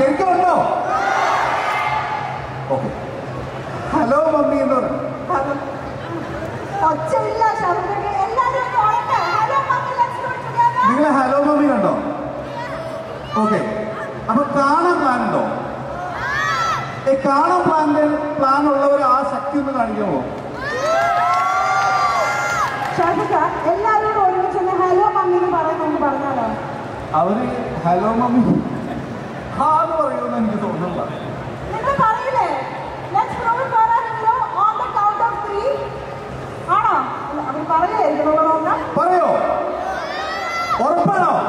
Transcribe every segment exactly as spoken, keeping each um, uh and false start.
ശരിക്കും ഉണ്ടോ? Okay. Hello mummy എന്ന് പറഞ്ഞു. നിങ്ങൾ ഹലോ മമ്മി കണ്ടോ? ഓക്കെ. അപ്പൊ കാണാൻ പ്ലാൻ ഉണ്ടോ? ഈ കാണാൻ പ്ലാനിന്റെ പ്ലാൻ ഉള്ളവർ ആ ശക്തി ഒന്ന് കാണിക്കുമോ? എല്ലാവരോടും ഒരുമിച്ച് ഹലോ മമ്മി എന്ന് പറയുന്നു പറഞ്ഞാലോ? അവര് ഹലോ മമ്മി ഹാ എന്ന് പറയുമെന്ന് എനിക്ക് തോന്നുന്നില്ല. നിങ്ങൾ പറയില്ലേ? ആണോ? അവർ പറയായിരിക്കും. പറയോ? ഉറപ്പാണോ?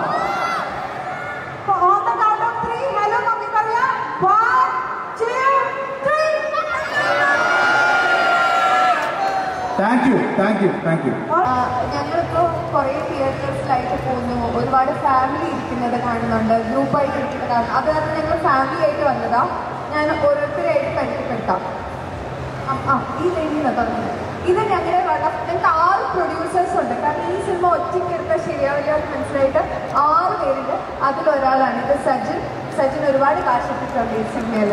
Thank you thank you thank you. ഞങ്ങളിപ്പോൾ കുറേ തിയേറ്റേഴ്സിലായിട്ട് പോകുന്നു, ഒരുപാട് ഫാമിലി ഇരിക്കുന്നത് കാണുന്നുണ്ട്, ഗ്രൂപ്പായിട്ട് ഇരിക്കുന്നത് കാണുന്നു. അത് കാരണം ഞങ്ങൾ ഫാമിലി ആയിട്ട് വന്നതാ. ഞാൻ ഓരോരുത്തരായിട്ട് പരിചയപ്പെടുത്താം. ആ ഈ ലേഡിയാണ് പറഞ്ഞത്. ഇത് ഞങ്ങളുടെ ഞങ്ങൾക്ക് ആറ് പ്രൊഡ്യൂസേഴ്സ് ഉണ്ട്. കാരണം ഈ സിനിമ ഒറ്റയ്ക്ക് എടുത്താൽ ശരിയാവില്ല എന്ന് മനസ്സിലായിട്ട് ആറ് പേരുണ്ട്. അതിലൊരാളാണ് ഇത് സജിൻ. സജിൻ ഒരുപാട് കാശിട്ടിട്ടുണ്ട് ഈ സിനിമയിൽ.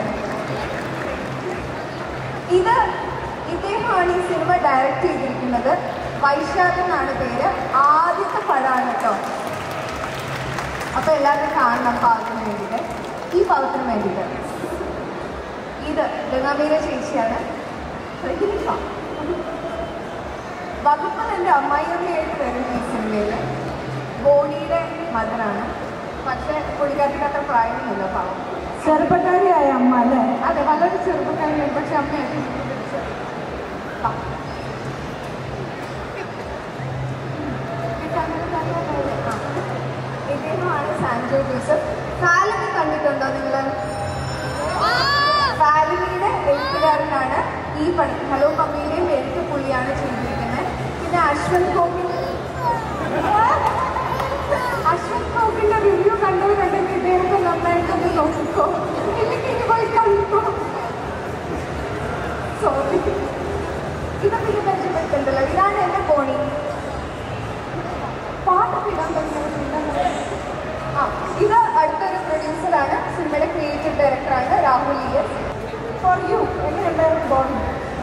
ഇത് ഇദ്ദേഹമാണ് ഈ സിനിമ ഡയറക്റ്റ് ചെയ്തിരിക്കുന്നത്. വൈശാഖ് എന്നാണ് പേര്. ആദ്യത്തെ പടമാണ് കേട്ടോ. അപ്പോൾ എല്ലാവരും കാണണം പാവത്തിന് വേണ്ടിയിട്ട്, ഈ പാവത്തിന് വേണ്ടിയിട്ട്. ഇത് ഗംഗാമീര ചേച്ചിയാണ്. വകുപ്പൻ എൻ്റെ അമ്മായിയമ്മയായിട്ട് വരുന്ന ഈ സിനിമയിൽ ബോണിയുടെ മദറാണ്. പക്ഷേ പുള്ളിക്കാരിക്ക് അത്ര പ്രായമൊന്നുമില്ല, പാവം ചെറുപ്പക്കാരിയായ അമ്മ അല്ലേ? അതെ, വളരെ ചെറുപ്പക്കാരിയാണ്. പക്ഷെ അമ്മയായിട്ട് ഇദ്ദേഹമാണ് സാൻജോ ജോസഫ്. ഫാലിനി കണ്ടിട്ടുണ്ടോ നിങ്ങൾ? ഫാലിനിയുടെ എഴുത്തുകാരനാണ് ഈ പണി. ഹലോ മമ്മിയുടെയും എഴുത്ത് പുള്ളിയാണ് ചെയ്തിരിക്കുന്നത്. പിന്നെ അശ്വന്ത് ഗോപി അശ്വന്ത് ഗോപിന്റെ റിവ്യൂ കണ്ടവരുണ്ടെങ്കിൽ ഇദ്ദേഹത്തെ നന്നായിട്ടൊന്ന് നോക്കിക്കോ, ഇല്ലെങ്കിൽ ഇനി പോയി കണ്ടോ. സോറി, ഇതൊക്കെ ഇത് പരിചയപ്പെടുത്തുന്നുണ്ടല്ലോ. ഇതാണ് എൻ്റെ ബോണി. പാട്ടൊക്കെ ഇടാൻ പറ്റുന്ന ആ ഇത് അടുത്തൊരു പ്രൊഡ്യൂസറാണ്. സിനിമയുടെ ക്രിയേറ്റീവ് ഡയറക്ടറാണ് Rahul E S. For you എങ്ങനെയുണ്ടായിരുന്നു ബോണി?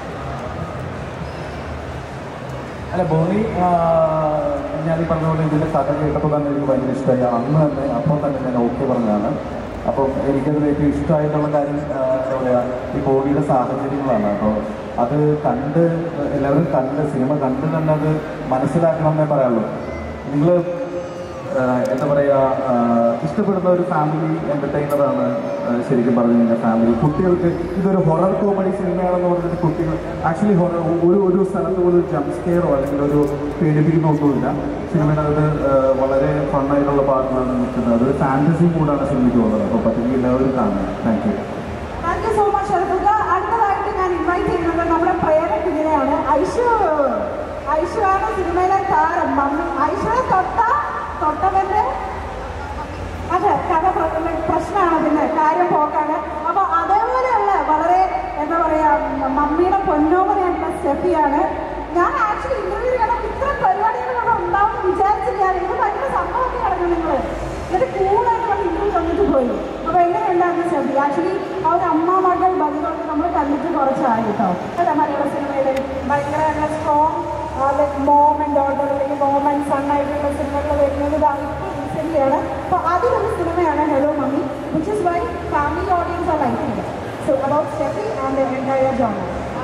അല്ല, ബോണി ഞാൻ ഈ പറഞ്ഞ പോലെ ഇതിൻ്റെ കഥ കേട്ടപ്പോൾ തന്നെ എനിക്ക് ഭയങ്കര ഇഷ്ടമായി. അന്ന് തന്നെ അപ്പോൾ തന്നെ ഞാൻ ഓക്കെ പറഞ്ഞതാണ്. അപ്പം എനിക്കതിൽ ഏറ്റവും ഇഷ്ടമായിട്ടുള്ള കാര്യം എന്താ പറയുക, ഈ ബോണിയുടെ സാഹചര്യങ്ങളാണ്. അപ്പോൾ അത് കണ്ട് എല്ലാവരും കണ്ട് സിനിമ കണ്ട് തന്നെ അത് മനസ്സിലാക്കണമെന്നേ പറയാനുള്ളൂ. നിങ്ങൾ എന്താ പറയുക, ഇഷ്ടപ്പെടുന്ന ഒരു ഫാമിലി എൻ്റർടൈനറാണ് ശരിക്കും പറഞ്ഞു കഴിഞ്ഞാൽ ഫാമിലി. കുട്ടികൾക്ക് ഇതൊരു ഹൊറർ കോമഡി സിനിമയാണെന്ന് പറഞ്ഞിട്ട് കുട്ടികൾ ആക്ച്വലി ഹൊറർ ഒരു ഒരു സ്ഥലത്ത് പോലും ജംപ് സ്കെയറോ അല്ലെങ്കിൽ ഒരു പേടിപ്പിക്കുന്നൊന്നുമില്ല. സിനിമയുടെ വളരെ ഫണ്ണായിട്ടുള്ള പാട്ടുകളാണ് നിൽക്കുന്നത്. അതൊരു ഫാൻറ്റസി മൂഡാണ് സിനിമയ്ക്ക് പോകുന്നത്. അപ്പോൾ പറ്റുമെങ്കിൽ എല്ലാവരും കാണുക. Thank you thank you so much. അടുത്തതായിട്ട് ഞാൻ ഇൻവൈറ്റ് ചെയ്യുന്നത് നമ്മുടെ പ്രേരണ കുഞ്ഞിനെയാണ്. ഐഷു ഐഷു ആണ് സിനിമയിലെ താരം. മമ്മി ഐഷുവിനെ തൊട്ട തൊട്ടവൻ്റെ അതെ കഥ പ്രശ്നമാണ്, പിന്നെ കാര്യം പോക്കാണ്. അപ്പോൾ അതേപോലെയുള്ള വളരെ എന്താ പറയുക മമ്മിയുടെ പൊന്നോമനയായിട്ടുള്ള സ്റ്റെഫിയാണ്. ഞാൻ ആക്ച്വലി ഇന്റർവ്യൂ ചെയ്യണം ഇത്ര പരിപാടികളൊക്കെ ഉണ്ടാവും വിചാരിച്ചില്ല. ഇത് ഭയങ്കര സംഭവമൊക്കെ കിടക്കും നിങ്ങൾ. എന്നിട്ട് കൂളായിട്ട് നമ്മൾ ഇന്റർവ്യൂ തന്നിട്ട് പോയി. അപ്പോൾ എങ്ങനെയുണ്ടായിരുന്നു സ്റ്റെഫി? ആക്ച്വലി ആ ഒരു അമ്മ മകൾ ബന്ധമൊക്കെ നമ്മൾ കണ്ടിട്ട് കുറച്ചായി കേട്ടോ. അല്ല മലയാള സിനിമയിൽ ഭയങ്കര strong like mom and daughter അല്ലെങ്കിൽ മോം ആൻഡ് സൺ ആയിട്ടുള്ള സിനിമകൾ വരുന്നത് ഇപ്പോൾ റീസെൻ്റ്ലിയാണ്. അപ്പോൾ അതിലൊരു സിനിമയാണ് hello mummy, which is why family audience are liking. So about Steffi and the entire genre.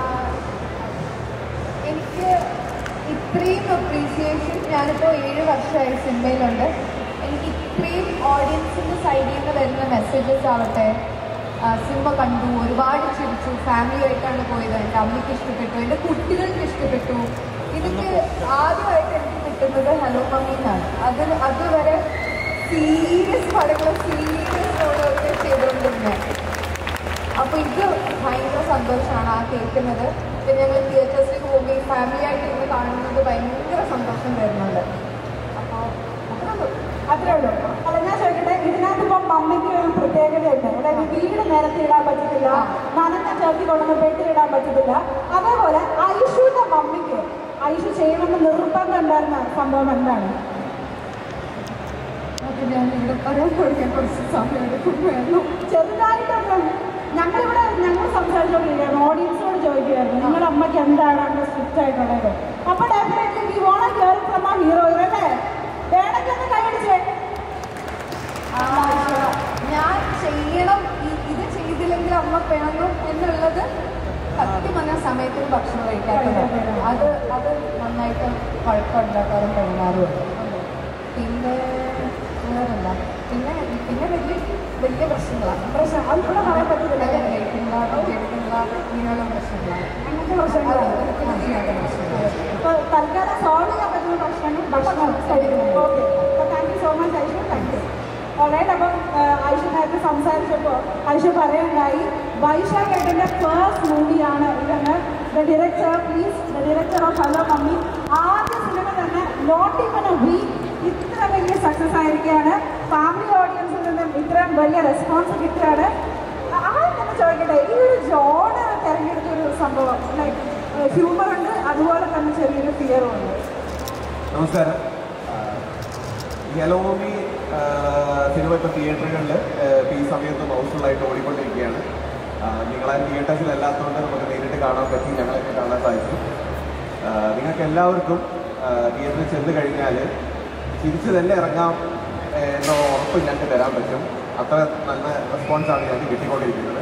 എനിക്ക് ഇത്രയും അപ്രീസിയേഷൻ ഞാനിപ്പോൾ ഏഴ് വർഷമായി സിനിമയിലുണ്ട്. എനിക്ക് ഇത്രയും ഓഡിയൻസിൻ്റെ സൈഡിൽ നിന്ന് വരുന്ന മെസ്സേജസ് ആവട്ടെ, സിനിമ കണ്ടു, ഒരുപാട് ചിരിച്ചു, ഫാമിലിയായിട്ടാണ് പോയത്, എൻ്റെ അമ്മയ്ക്ക് ഇഷ്ടപ്പെട്ടു, എൻ്റെ കുട്ടികൾക്ക് ഇഷ്ടപ്പെട്ടു. ഇതൊക്കെ ആദ്യമായിട്ട് എനിക്ക് കിട്ടുന്നത് ഹലോ മമ്മി എന്നാണ്. അതിൽ അതുവരെ സീരിയസ് പടങ്ങൾ സീരിയസ് റോളൊക്കെ ചെയ്തുകൊണ്ടിരുന്നത്. അപ്പോൾ ഇത് ഭയങ്കര സന്തോഷമാണ് ആ കേൾക്കുന്നത്. പിന്നെ ഞങ്ങൾ തിയേറ്റേഴ്സിലേക്ക് പോകുമ്പോൾ ഈ ഫാമിലി ആയിട്ട് ഇന്ന് കാണുന്നത് ഭയങ്കര സന്തോഷം തരുന്നുണ്ട്. അപ്പോൾ അത്രേ ഉള്ളൂ. അല്ല ഞാൻ ചോദിക്കട്ടെ, ഇതിനകത്ത് ഇപ്പം മമ്മിക്ക് ഒരു പ്രത്യേകതയുണ്ട്. അതായത് വീട് നിരത്തി ഇടാൻ പറ്റത്തില്ല, നനഞ്ഞ ചേർത്തി കൊണ്ടൊന്ന് പെട്ടിലിടാൻ പറ്റത്തില്ല. അതേപോലെ ഐഷുവിൻ്റെ മമ്മിക്ക് ഐഷു ചെയ്യണമെന്ന് നിർബന്ധം ഉണ്ടായിരുന്ന സംഭവം എന്താണ്? അത് ഞാൻ ഇവിടെ പറയാൻ കൊടുക്കാൻ കുറച്ച് സമയം എടുക്കുമായിരുന്നു. ചെറുതായിട്ടൊന്നും ഞങ്ങളിവിടെ ഞങ്ങൾ സംസാരിച്ചുകൊണ്ടിരിക്കുകയാണ്, ഓഡിയൻസിനോട് ചോദിക്കുകയായിരുന്നു നിങ്ങളുടെ അമ്മയ്ക്ക് എന്താണ് അങ്ങനെ സ്ട്രിക്റ്റ് ആയിട്ടുള്ളത്. അപ്പോൾ definitely we want to hear from ആ ഹീറോ അല്ലേ? വേണമെങ്കിൽ ഒന്ന് കൈയടിച്ചേ. ഞാൻ ചെയ്യണം, ഇത് ചെയ്തില്ലെങ്കിൽ അമ്മ പിണങ്ങും എന്നുള്ളത് സത്യം പറഞ്ഞ സമയത്തിന് ഭക്ഷണം കഴിക്കാത്തത് അത് അത് നന്നായിട്ട് കുഴപ്പമുണ്ടാക്കാറും പെരുമാറുമുണ്ട്. പിന്നെ വേറെന്താ പിന്നെ പിന്നെ വലിയ വലിയ പ്രശ്നങ്ങളാണ്. പ്രശ്നം അതിവിടെ പറയാൻ പറ്റില്ല. കഴിക്കില്ല എടുക്കില്ല ഇങ്ങനെയുള്ള പ്രശ്നങ്ങളാണ്. അങ്ങനത്തെ പ്രശ്നങ്ങളാണ്. ഇപ്പോൾ തൽക്കാലം സോൾവ് ചെയ്യാൻ പറ്റുന്ന പ്രശ്നങ്ങൾ ഭക്ഷണം കഴിക്കുന്നു. ഓക്കെ, അപ്പോൾ thank you so much Aishu. Thank you. Alright. അപ്പം ഐഷുമായിട്ട് സംസാരിച്ചപ്പോൾ ഐഷു പറയുകയുണ്ടായി വൈശാഖ് ഏട്ടൻ്റെ ഫസ്റ്റ് മൂവിയാണ് ഇതെന്ന്. The director please the director of hello mummy ആദ്യ സിനിമ തന്നെ നോട്ട് ഈവൻ എ വീക്ക് ഇത്ര വലിയ സക്സസ് ആയിരിക്കുകയാണ്. ഫാമിലി ഓഡിയൻസിൽ നിന്നും ഇത്രയും വലിയ റെസ്പോൺസ് കിട്ടുകയാണ്. ആദ്യം തന്നെ ചോദിക്കട്ടെ, ഈ ഒരു ജോണർ തിരഞ്ഞെടുത്തൊരു സംഭവം ലൈക്ക് ഹ്യൂമർ ഉണ്ട്, അതുപോലെ തന്നെ ചെറിയൊരു ഫിയറും ഉണ്ട്. നമസ്കാരം. ഹലോ മമ്മി സിനിമ ഇപ്പോൾ തിയേറ്ററുകളിൽ ഈ സമയത്ത് ഹൗസ്ഫുള്ളായിട്ട് ഓടിക്കൊണ്ടിരിക്കുകയാണ്. നിങ്ങളാരും തിയേറ്റേഴ്സിലല്ലാത്തതുകൊണ്ട് നമുക്ക് നേരിട്ട് കാണാൻ പറ്റി, ഞങ്ങളൊക്കെ കാണാൻ സാധിച്ചു. നിങ്ങൾക്ക് എല്ലാവർക്കും തിയേറ്ററിൽ ചെന്ന് കഴിഞ്ഞാൽ തിരിച്ച് തന്നെ ഇറങ്ങാം എന്ന ഉറപ്പ് ഞങ്ങൾക്ക് തരാൻ പറ്റും. അത്ര നല്ല റെസ്പോൺസാണ് ഞങ്ങൾക്ക് കിട്ടിക്കൊണ്ടിരിക്കുന്നത്.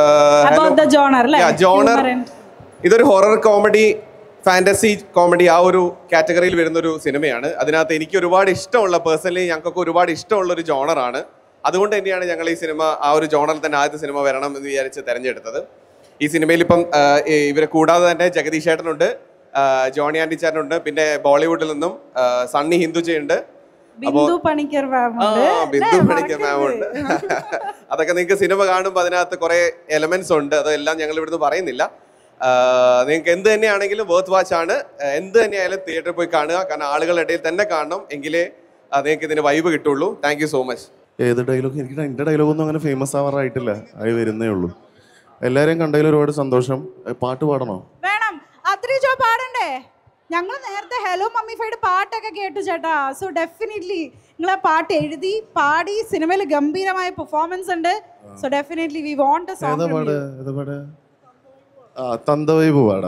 ജോണർ ഇതൊരു ഹൊറർ കോമഡി ഫാൻറ്റസി കോമഡി ആ ഒരു കാറ്റഗറിയിൽ വരുന്നൊരു സിനിമയാണ്. അതിനകത്ത് എനിക്ക് ഒരുപാട് ഇഷ്ടമുള്ള, പേഴ്സണലി ഞങ്ങൾക്കൊക്കെ ഒരുപാട് ഇഷ്ടമുള്ളൊരു ജോണറാണ്. അതുകൊണ്ട് തന്നെയാണ് ഞങ്ങൾ ഈ സിനിമ ആ ഒരു ജോണറിൽ തന്നെ ആദ്യത്തെ സിനിമ വരണം എന്ന് വിചാരിച്ച് തിരഞ്ഞെടുത്തത്. ഈ സിനിമയിൽ ഇപ്പം ഇവരെ കൂടാതെ തന്നെ ജഗദീഷ് ചേട്ടനുണ്ട്, ജോണി ആൻറ്റി ചേട്ടനുണ്ട്, പിന്നെ ബോളിവുഡിൽ നിന്നും സണ്ണി ഹിന്ദുജയുണ്ട്, ബിന്ദു പണിക്കർ മാമുണ്ട്. അതൊക്കെ നിങ്ങൾക്ക് സിനിമ കാണുമ്പോൾ അതിനകത്ത് കുറെ എലമെന്റ്സ് ഉണ്ട്. അതെല്ലാം ഞങ്ങൾ ഇവിടുന്ന് പറയുന്നില്ല. നിങ്ങൾക്ക് എന്ത് തന്നെയാണെങ്കിലും വർത്ത് വാച്ച് ആണ്. എന്ത് തന്നെയായാലും തിയേറ്ററിൽ പോയി കാണുക. കാരണം ആളുകളുടെ ഇടയിൽ തന്നെ കാണണം, എങ്കിലേ നിങ്ങൾക്ക് ഇതിന് വൈബ് കിട്ടുള്ളൂ. Thank you so much. ഏത് ഡയലോഗ്? എനിക്ക് എൻ്റെ ഡയലോഗൊന്നും അങ്ങനെ ഫേമസ് ആവാറായിട്ടില്ല, ആയി വരുന്നേ ഉള്ളൂ. എല്ലാവരെയും കണ്ടതിൽ ഒരുപാട് സന്തോഷം. പാട്ട് പാടണോ? വേണം. അത്രയോ പാടണ്ടേ? ഞങ്ങൾ നേരത്തെ ഹലോ മമ്മി ഫൈഡ് പാട്ടൊക്കെ കേട്ടു ചേട്ടാ. സോ ഡെഫിനറ്റ്ലി നിങ്ങൾ ആ പാട്ട് എഴുതി പാടി, സിനിമയിൽ ഗംഭീരമായ പെർഫോമൻസ് ഉണ്ട്. So definitely we want a song. ഏതാ പാട്? ഏതാ പാട്? ആ തന്തവൈബ് പാടാ.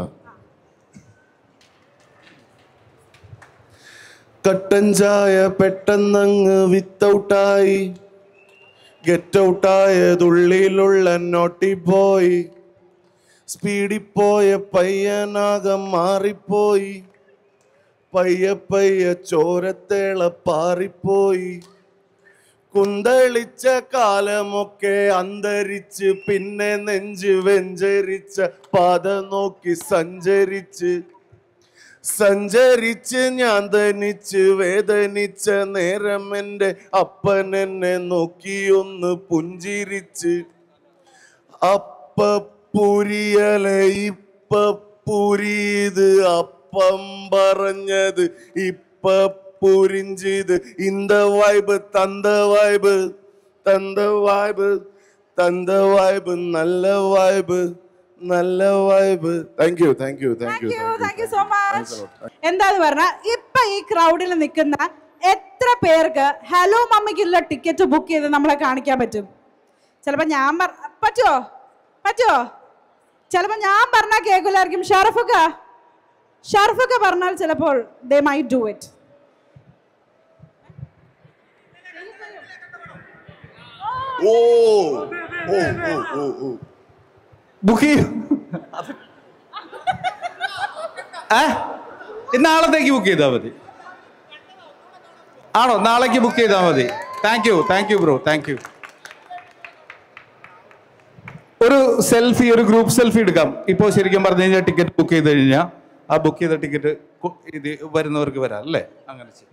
കട്ടൻ ചായ പെട്ടെന്നങ്ങ് വിത്തൗട്ടായി, ഗെറ്റ് ഔട്ടായതുള്ളിലുള്ള നോട്ടി പോയി, സ്പീഡിൽ പോയ പയ്യനാകം മാറിപ്പോയി, പയ്യ പയ്യ ചോരത്തേള പാറിപ്പോയി, കുന്തളിച്ച കാലമൊക്കെ അന്തരിച്ച്, പിന്നെ നെഞ്ച് വെഞ്ചരിച്ച പാത നോക്കി സഞ്ചരിച്ച് സഞ്ചരിച്ച് ഞാൻ ധനിച്ച് വേദനിച്ച നേരം എൻ്റെ അപ്പൻ എന്നെ നോക്കിയൊന്ന് പുഞ്ചിരിച്ച്, അപ്പ പുരിയല ഇപ്പ പുരിയത് അപ്പം പറഞ്ഞത് ഇപ്പ പുരിഞ്ചത്. இந்த വൈബ് തന്ത വൈബ് തന്ത വൈബ് തന്ത വൈബ് നല്ല വൈബ് നല്ല vibe. Thank you thank you thank you thank you so much. എന്താന്ന് പറഞ്ഞാൽ ഇപ്പൊ ഈ ക്രൗഡിൽ നിൽക്കുന്ന എത്ര പേർക്ക് ഹലോ മമ്മിക്കുള്ള ടിക്കറ്റ് ബുക്ക് ചെയ്ത് നമ്മളെ കാണിക്കാൻ പറ്റും? ചിലപ്പോൾ ഞാൻ പറ്റുമോ പറ്റുമോ ചിലപ്പോൾ ഞാൻ പറഞ്ഞാൽ കേൾക്കില്ലായിരിക്കും. ഷറഫുക്ക ഷറഫുക്ക പറഞ്ഞാൽ ചിലപ്പോൾ ദേ മൈറ്റ് ഡു ഇറ്റ്. ഓ ഓ ഓ ഓ ബുക്ക് ചെയ്യും. നാളത്തേക്ക് ബുക്ക് ചെയ്താൽ മതി. ആണോ? നാളേക്ക് ബുക്ക് ചെയ്താൽ മതി. Thank you thank you bro, thank you. ഒരു സെൽഫി, ഒരു ഗ്രൂപ്പ് സെൽഫി എടുക്കാം. ഇപ്പോൾ ശരിക്കും പറഞ്ഞു കഴിഞ്ഞാൽ ടിക്കറ്റ് ബുക്ക് ചെയ്ത് കഴിഞ്ഞാൽ ആ ബുക്ക് ചെയ്ത ടിക്കറ്റ് ഇത് വരുന്നവർക്ക് വരാം അല്ലേ? അങ്ങനെ ചെയ്യും.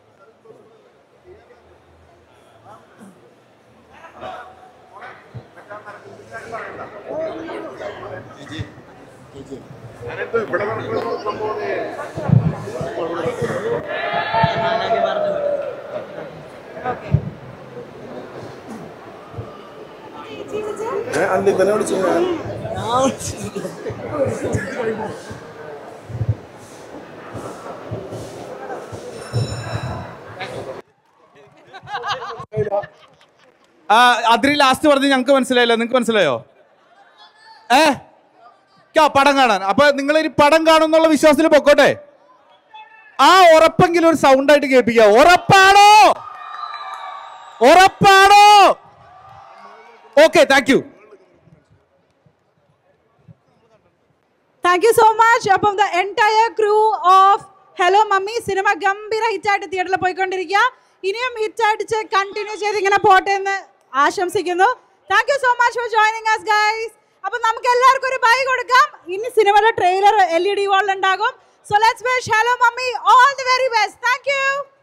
അന്ന് തന്നെ വിളിച്ചു ഞാൻ. അതിരി ലാസ്റ്റ് പറഞ്ഞ് ഞങ്ങൾക്ക് മനസ്സിലായല്ലോ, നിങ്ങൾക്ക് മനസ്സിലായോ? ഏ പടം കാണാൻ. അപ്പൊ നിങ്ങൾ ഇനി പടം കാണുന്നുള്ള വിശ്വാസത്തിൽ പൊക്കോട്ടെ. ആ ഉറപ്പെങ്കിലും ഒരു സൗണ്ട് ആയിട്ട് കേൾപ്പിക്കാം. ഉറപ്പാണോ? ഉറപ്പാണോ? Okay, thank you. Thank you so much. അപ്പം the entire crew of hello mummy സിനിമ ഗംഭീര ഹിറ്റായിട്ട് തിയേറ്ററിൽ പോയിക്കൊണ്ടിരിക്കുക. ഇനിയും ഹിറ്റായിട്ട് കണ്ടിന്യൂ ചെയ്ത് ഇങ്ങനെ പോട്ടെ എന്ന് ആശംസിക്കുന്നു. Thank you so much for joining us guys. അപ്പം നമുക്ക് എല്ലാവർക്കും ഒരു ബൈ കൊടുക്കാം. ഇനി സിനിമയുടെ ട്രെയിലർ എൽ ഇ ഡി വാളിൽ ഉണ്ടാകും. So let's wish hello mummy all the very best. Thank U.